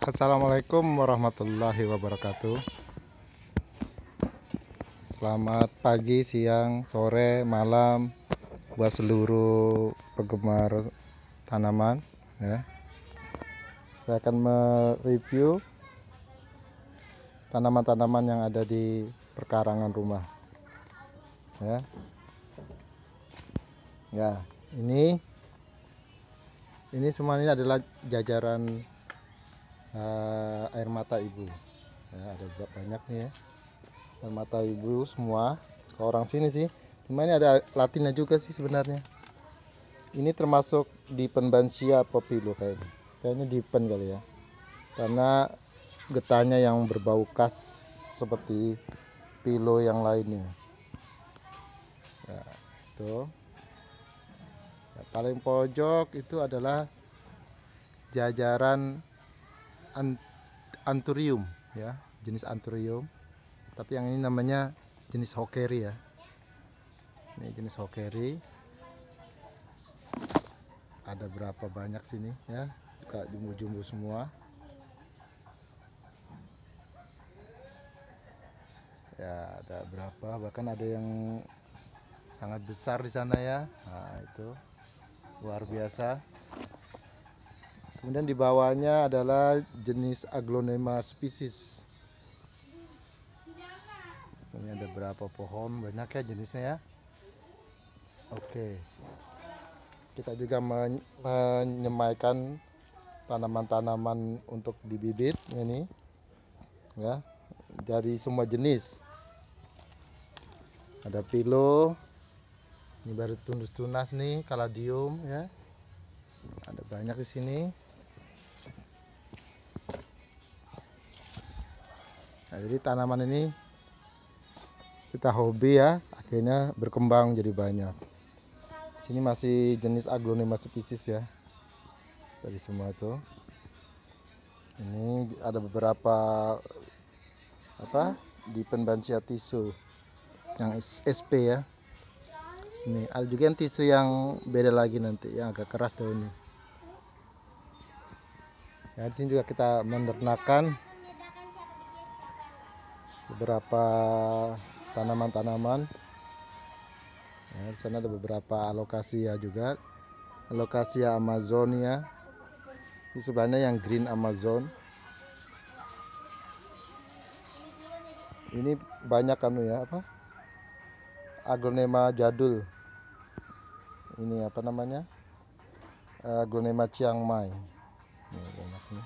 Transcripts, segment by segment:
Assalamualaikum warahmatullahi wabarakatuh. Selamat pagi, siang, sore, malam buat seluruh penggemar tanaman ya. Saya akan mereview tanaman-tanaman yang ada di perkarangan rumah ya. Ya, ini semua ini adalah jajaran air mata ibu ya, ada banyak nih ya air mata ibu semua ke orang sini sih, cuma ini ada latinnya juga sih sebenarnya. Ini termasuk Dippenbansia popilo kayaknya Dippen kali ya, karena getahnya yang berbau khas seperti pilo yang lainnya ya, itu ya, paling pojok itu adalah jajaran Anthurium ya, jenis Anthurium, tapi yang ini namanya jenis Hawkeri ya. Ini jenis Hawkeri, ada berapa banyak sini ya, suka jumbo-jumbo semua ya, ada berapa, bahkan ada yang sangat besar di sana ya. Nah, itu luar biasa. Kemudian di bawahnya adalah jenis Aglonema species. Ini ada berapa pohon, banyak ya jenisnya ya. Oke, kita juga menyemaikan tanaman-tanaman untuk dibibit ini ya, dari semua jenis. Ada pilo, ini baru tunas nih, caladium ya, ada banyak di sini. Nah, jadi tanaman ini kita hobi ya, akhirnya berkembang jadi banyak. Sini masih jenis Aglonema species ya, dari semua itu. Ini ada beberapa Dippenbansia tisu yang SP ya. Ini ada juga yang tisu yang beda lagi nanti, yang agak keras daunnya. Ya, di sini juga kita menernakan beberapa tanaman-tanaman. Ya, di sana ada beberapa alokasia juga, alokasia amazonia. Di sebelahnya yang green amazon. Ini banyak aglonema jadul. Ini apa namanya? Aglonema Chiang Mai. Ini banyak nih.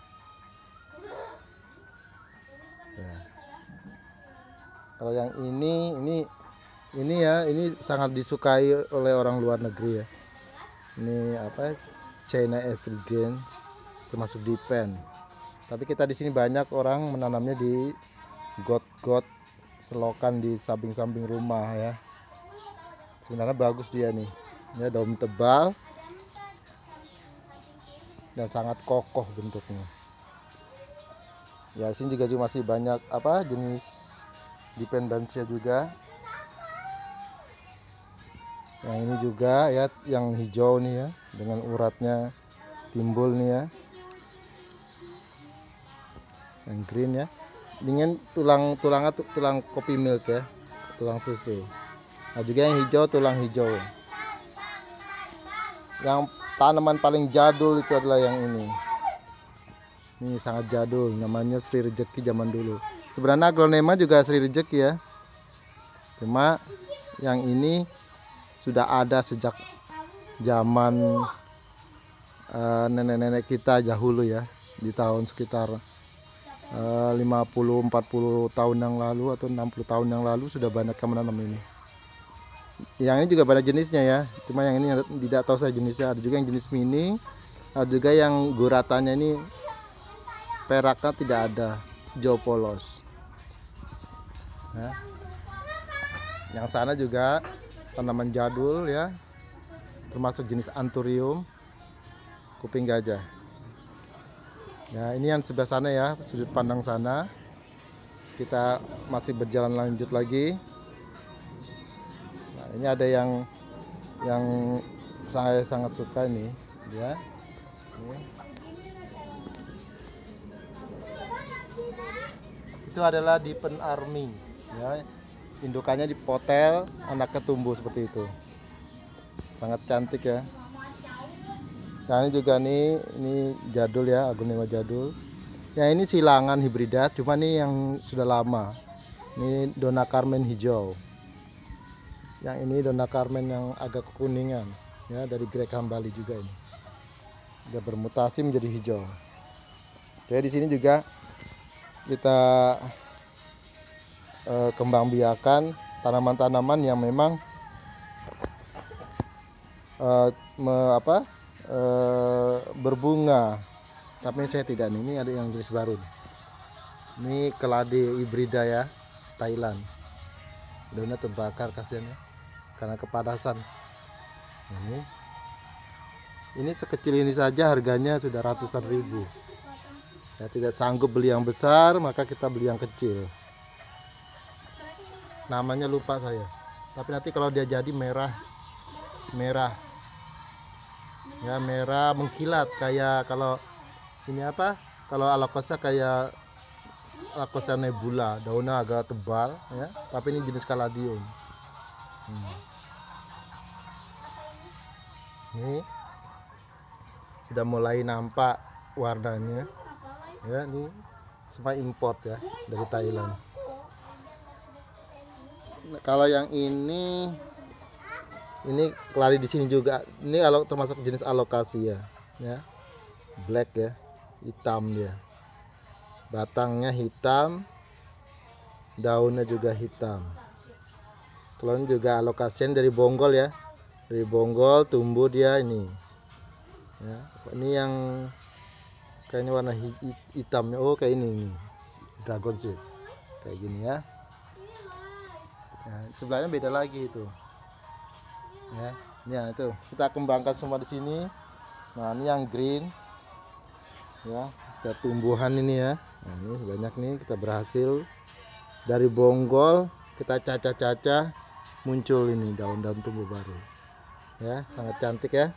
Ya. Kalau yang ini ya, ini sangat disukai oleh orang luar negeri ya. Ini China evergreen, termasuk Dippen. Tapi kita di sini banyak orang menanamnya di got-got selokan di samping-samping rumah ya. Sebenarnya bagus dia nih. Ini daun tebal dan sangat kokoh bentuknya. Ya, sini juga masih banyak jenis Dippenbansia juga. Yang ini juga ya, yang hijau nih ya, dengan uratnya timbul nih ya. Yang green ya. Dengan tulang kopi milk ya, tulang susu. Nah, juga yang hijau tulang hijau. Yang tanaman paling jadul itu adalah yang ini. Ini sangat jadul, namanya Sri Rejeki zaman dulu. Sebenarnya aglonema juga Sri Rejeki ya. Cuma yang ini sudah ada sejak zaman nenek-nenek kita dahulu ya, di tahun sekitar 50-40 tahun yang lalu atau 60 tahun yang lalu sudah banyak yang menanam ini. Yang ini juga banyak jenisnya ya, cuma yang ini tidak tahu saya jenisnya. Ada juga yang jenis mini, ada juga yang guratannya ini peraknya tidak ada, hijau polos ya. Yang sana juga tanaman jadul ya, termasuk jenis Anthurium, kuping gajah. Ya, ini yang sebelah sana ya, sudut pandang sana. Kita masih berjalan lanjut lagi. Nah, ini ada yang saya sangat suka nih ya. Ini. Itu adalah Dipen Army ya. Indukannya dipotel, anaknya tumbuh seperti itu. Sangat cantik ya. Nah ini juga nih, ini jadul ya, aglonema jadul. Ya ini silangan hibrida, cuma nih yang sudah lama. Ini Dona Carmen hijau. Yang ini Dona Carmen yang agak kekuningan ya, dari Greg Hambali juga ini. Dia bermutasi menjadi hijau. Oke, di sini juga kita kembang biakan tanaman-tanaman yang memang berbunga. Tapi saya tidak nih, ini ada yang jenis baru nih. Ini keladi hibrida ya, Thailand. Daunnya terbakar kasihan ya, karena kepanasan. Ini sekecil ini saja harganya sudah ratusan ribu. Ya, tidak sanggup beli yang besar, maka kita beli yang kecil. Namanya lupa saya. Tapi nanti kalau dia jadi merah, ya merah mengkilat kayak kalau ini apa? Kalau alocasia kayak alocasia nebula, daunnya agak tebal ya. Tapi ini jenis caladium. Ini sudah mulai nampak warnanya. Ya, ini semua import ya dari Thailand. Nah, kalau yang ini keladi di sini juga. Ini kalau termasuk jenis alocasia ya. Black ya, hitam dia. Batangnya hitam, daunnya juga hitam. Kalau ini juga alocasia dari Bonggol ya. Dari Bonggol tumbuh dia ini. Ya, ini yang kayaknya warna hitamnya. Oh, kayak ini dragon seed. Kayak gini ya. Nah, sebelahnya beda lagi itu. Ya, itu kita kembangkan semua di sini. Nah, ini yang green. Ya, kita tumbuhan ini ya. Nah, ini banyak nih kita berhasil dari Bonggol kita cacah-cacah muncul ini daun-daun tumbuh baru. Ya, sangat cantik ya.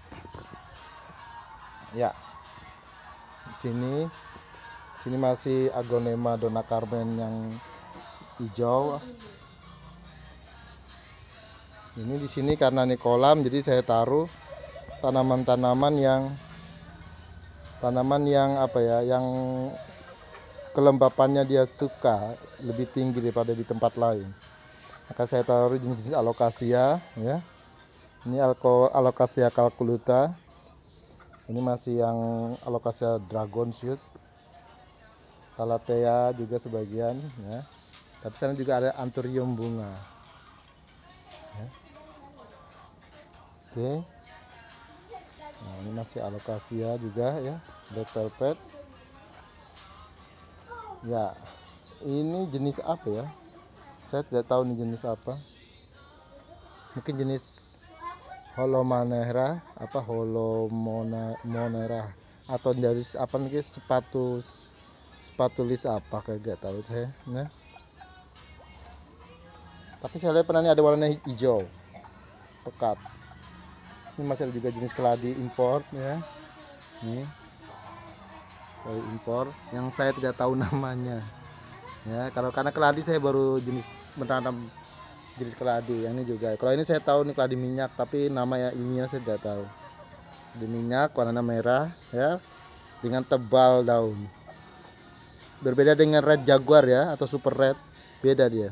Ya. Di sini masih aglonema Dona Carmen yang hijau. Ini di sini karena ini kolam, jadi saya taruh tanaman-tanaman yang apa ya, yang kelembapannya dia suka lebih tinggi daripada di tempat lain. Maka saya taruh jenis-jenis alocasia ya. Ini alocasia calculuta. Ini masih yang alocasia dragon shoot. Calathea juga sebagian ya. Tapi sana juga ada anthurium bunga. Ya. Oke. Nah, ini masih alocasia juga ya, black velvet. Ya, ini jenis apa ya? Saya tidak tahu ini jenis apa. Mungkin jenis holomonera, holomonera atau dari apa nih, sepatulis apa kayak gak tahu saya. Nah. Tapi saya lihat pernah ini ada warna hijau pekat. Ini masih ada juga jenis keladi import ya. Ini keladi impor yang saya tidak tahu namanya. Ya, karena keladi saya baru jenis menanam jenis keladi. Yang ini juga. Kalau ini saya tahu nih keladi minyak, tapi nama ya ilmiah saya tidak tahu. Di minyak warna merah ya, dengan tebal daun. Berbeda dengan red jaguar ya atau super red, beda dia.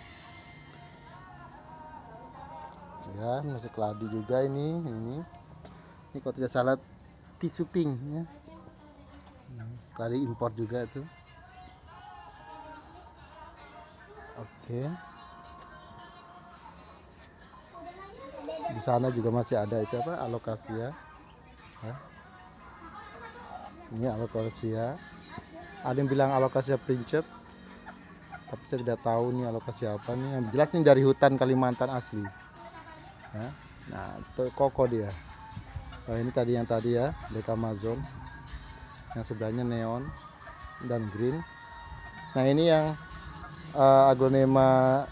Ya, masih keladi juga ini kalau tidak salah tisu pink ya. Keladi import juga itu. Oke. Di sana juga masih ada itu apa? Alocasia. Ya. Ini alocasia. Ada yang bilang alocasia princep. Tapi saya tidak tahu nih alocasia apa nih. Yang jelas ini dari hutan Kalimantan asli. Ya. Nah, itu koko dia. Oh, ini yang tadi ya, Black Amazon. Yang sebelahnya neon dan green. Nah, ini yang aglonema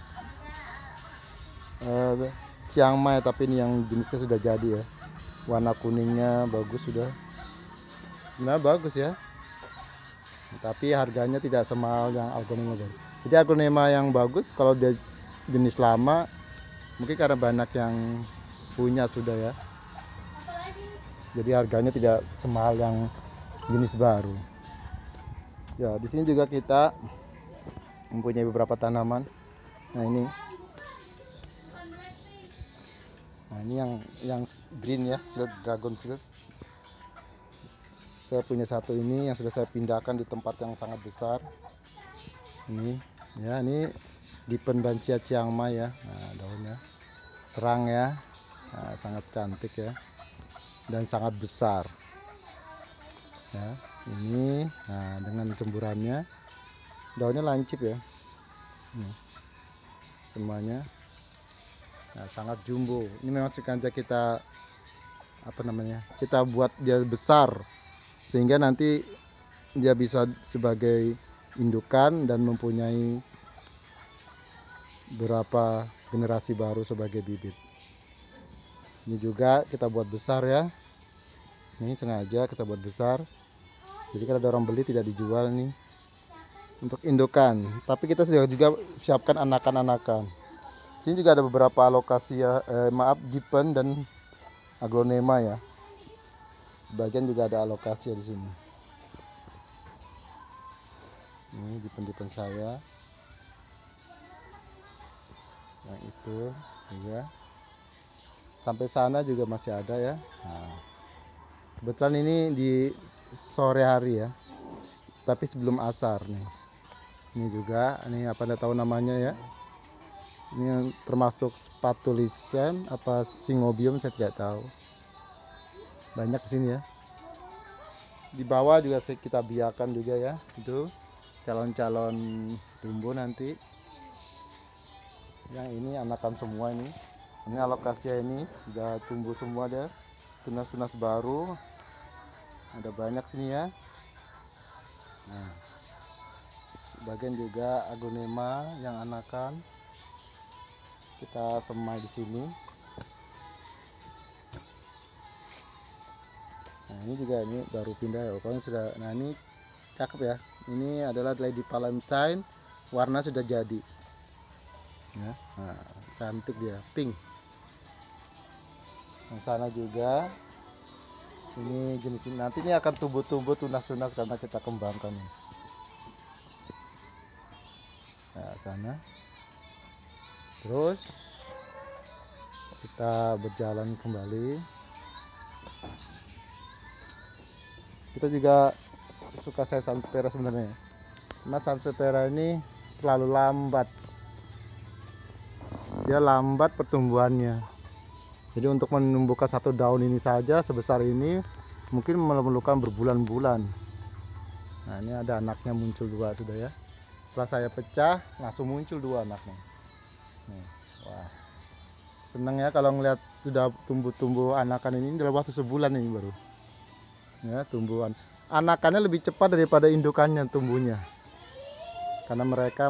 Chiang Mai, tapi ini yang jenisnya sudah jadi ya. Warna kuningnya bagus sudah. Nah, bagus ya. tapi harganya tidak semahal yang aglonema baru. Jadi aglonema yang bagus kalau dia jenis lama mungkin karena banyak yang punya sudah ya, jadi harganya tidak semahal yang jenis baru. Ya, di sini juga kita mempunyai beberapa tanaman. Nah ini yang green ya, shield, dragon shield. Saya punya satu ini yang sudah saya pindahkan di tempat yang sangat besar. Ini ya, ini Diplobancia Chiang Mai ya. Nah, daunnya terang ya. Nah, sangat cantik ya. Dan sangat besar. Ya, ini nah dengan cemburannya daunnya lancip ya. Semuanya. Nah, sangat jumbo. Ini memang sengaja kita kita buat dia besar sehingga nanti dia bisa sebagai indukan dan mempunyai beberapa generasi baru sebagai bibit. Ini juga kita buat besar ya. Ini sengaja kita buat besar. Jadi kalau ada orang beli tidak dijual nih. Untuk indukan, tapi kita sudah juga siapkan anakan-anakan. Sini juga ada beberapa alokasi ya, dipen dan aglonema ya. Sebagian juga ada alokasi ya di sini. Ini dipen saya. Yang itu juga. Sampai sana juga masih ada ya. Nah, kebetulan ini di sore hari ya. Tapi sebelum asar nih. Ini juga, ini apa Anda tahu namanya ya? Ini termasuk Spatulicem apa Syngonium saya tidak tahu. Banyak di sini ya. Di bawah juga kita biarkan juga ya. Itu calon-calon tumbuh nanti. Yang ini anakan semua ini. Ini alokasinya ini sudah tumbuh semua deh. Tunas-tunas baru. Ada banyak sini ya. Nah, bagian juga aglonema yang anakan kita semai di sini. Nah, ini juga ini baru pindah ya. Pokoknya sudah. Nah, ini cakep ya. Ini adalah Lady Valentine, warna sudah jadi. Ya, nah, cantik dia, pink. Yang sana juga. Ini jenis nanti ini akan tumbuh-tumbuh tunas-tunas karena kita kembangkan ini. Nah, sana. Terus kita berjalan kembali. Kita juga suka saya Sansevieria sebenarnya. Mas Sansevieria ini terlalu lambat. Dia lambat pertumbuhannya. Jadi untuk menumbuhkan satu daun ini saja sebesar ini mungkin memerlukan berbulan-bulan. Nah, ini ada anaknya muncul dua sudah ya. Setelah saya pecah langsung muncul dua anaknya. Nih, wah, seneng ya kalau ngeliat sudah tumbuh-tumbuh anakan ini dalam waktu sebulan ini baru. Ya, tumbuhan anakannya lebih cepat daripada indukannya tumbuhnya. Karena mereka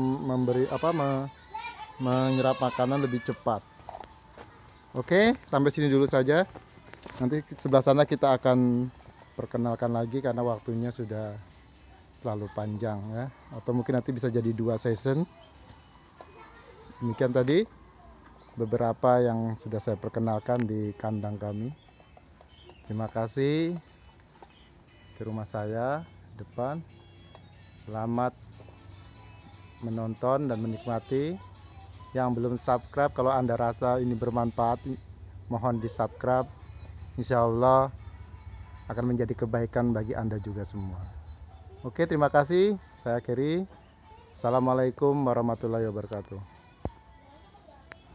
menyerap makanan lebih cepat. Oke, sampai sini dulu saja. Nanti sebelah sana kita akan perkenalkan lagi karena waktunya sudah terlalu panjang ya. Atau mungkin nanti bisa jadi 2 season. Demikian tadi beberapa yang sudah saya perkenalkan di kandang kami. Terima kasih ke rumah saya depan. Selamat menonton dan menikmati. Yang belum subscribe, kalau Anda rasa ini bermanfaat, mohon di subscribe. Insya Allah akan menjadi kebaikan bagi Anda juga semua. Oke, terima kasih. Saya Keri. Assalamualaikum warahmatullahi wabarakatuh.